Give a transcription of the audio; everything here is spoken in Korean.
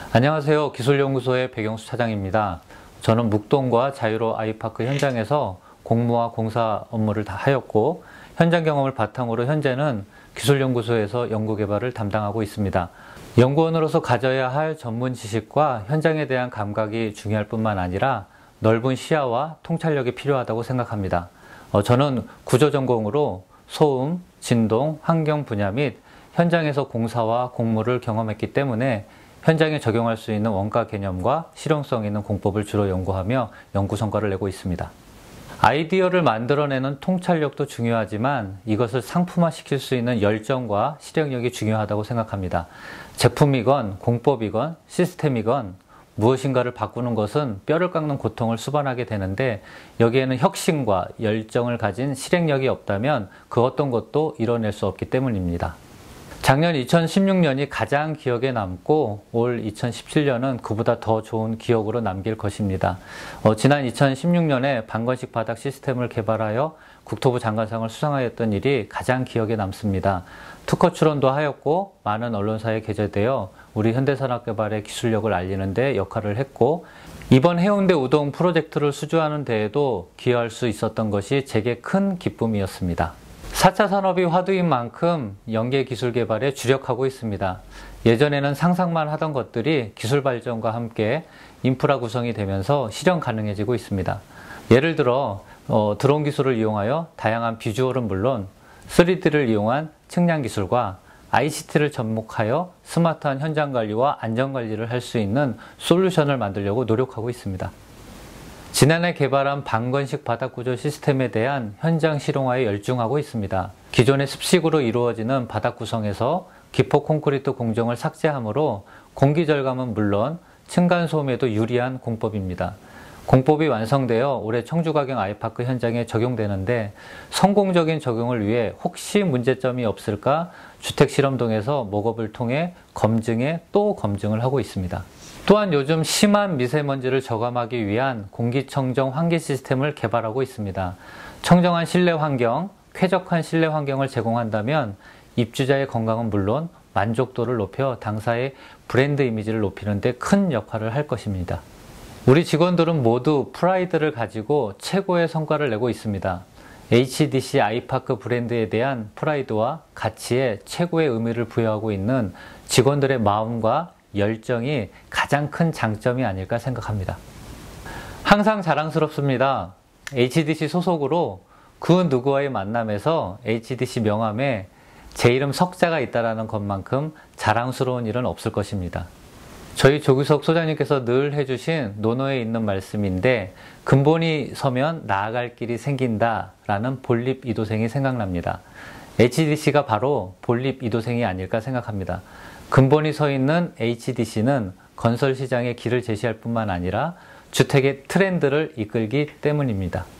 안녕하세요. 기술연구소의 백영수 차장입니다. 저는 묵동과 자유로 아이파크 현장에서 공무와 공사 업무를 다 하였고, 현장 경험을 바탕으로 현재는 기술연구소에서 연구개발을 담당하고 있습니다. 연구원으로서 가져야 할 전문 지식과 현장에 대한 감각이 중요할 뿐만 아니라 넓은 시야와 통찰력이 필요하다고 생각합니다. 저는 구조 전공으로 소음, 진동, 환경 분야 및 현장에서 공사와 공무를 경험했기 때문에 현장에 적용할 수 있는 원가 개념과 실용성 있는 공법을 주로 연구하며 연구 성과를 내고 있습니다. 아이디어를 만들어내는 통찰력도 중요하지만 이것을 상품화시킬 수 있는 열정과 실행력이 중요하다고 생각합니다. 제품이건 공법이건 시스템이건 무엇인가를 바꾸는 것은 뼈를 깎는 고통을 수반하게 되는데, 여기에는 혁신과 열정을 가진 실행력이 없다면 그 어떤 것도 이뤄낼 수 없기 때문입니다. 작년 2016년이 가장 기억에 남고 올 2017년은 그보다 더 좋은 기억으로 남길 것입니다. 지난 2016년에 방건식 바닥 시스템을 개발하여 국토부 장관상을 수상하였던 일이 가장 기억에 남습니다. 특허 출원도 하였고 많은 언론사에 게재되어 우리 현대산업개발의 기술력을 알리는 데 역할을 했고, 이번 해운대 우동 프로젝트를 수주하는 데에도 기여할 수 있었던 것이 제게 큰 기쁨이었습니다. 4차 산업이 화두인 만큼 연계 기술 개발에 주력하고 있습니다. 예전에는 상상만 하던 것들이 기술 발전과 함께 인프라 구성이 되면서 실현 가능해지고 있습니다. 예를 들어 드론 기술을 이용하여 다양한 비주얼은 물론 3D를 이용한 측량 기술과 ICT를 접목하여 스마트한 현장 관리와 안전 관리를 할 수 있는 솔루션을 만들려고 노력하고 있습니다. 지난해 개발한 방건식 바닥구조 시스템에 대한 현장 실용화에 열중하고 있습니다. 기존의 습식으로 이루어지는 바닥 구성에서 기포 콘크리트 공정을 삭제하므로 공기 절감은 물론 층간소음에도 유리한 공법입니다. 공법이 완성되어 올해 청주가경 아이파크 현장에 적용되는데, 성공적인 적용을 위해 혹시 문제점이 없을까 주택실험동에서 목업을 통해 검증에 또 검증을 하고 있습니다. 또한 요즘 심한 미세먼지를 저감하기 위한 공기청정 환기 시스템을 개발하고 있습니다. 청정한 실내 환경, 쾌적한 실내 환경을 제공한다면 입주자의 건강은 물론 만족도를 높여 당사의 브랜드 이미지를 높이는 데 큰 역할을 할 것입니다. 우리 직원들은 모두 프라이드를 가지고 최고의 성과를 내고 있습니다. HDC 아이파크 브랜드에 대한 프라이드와 가치에 최고의 의미를 부여하고 있는 직원들의 마음과 열정이 가장 큰 장점이 아닐까 생각합니다. 항상 자랑스럽습니다. HDC 소속으로 그 누구와의 만남에서 HDC 명함에 제 이름 석자가 있다는 것만큼 자랑스러운 일은 없을 것입니다. 저희 조규석 소장님께서 늘 해주신 논어에 있는 말씀인데, 근본이 서면 나아갈 길이 생긴다라는 본립 이도생이 생각납니다. HDC가 바로 본립 이도생이 아닐까 생각합니다. 근본이 서 있는 HDC는 건설 시장의 길을 제시할 뿐만 아니라 주택의 트렌드를 이끌기 때문입니다.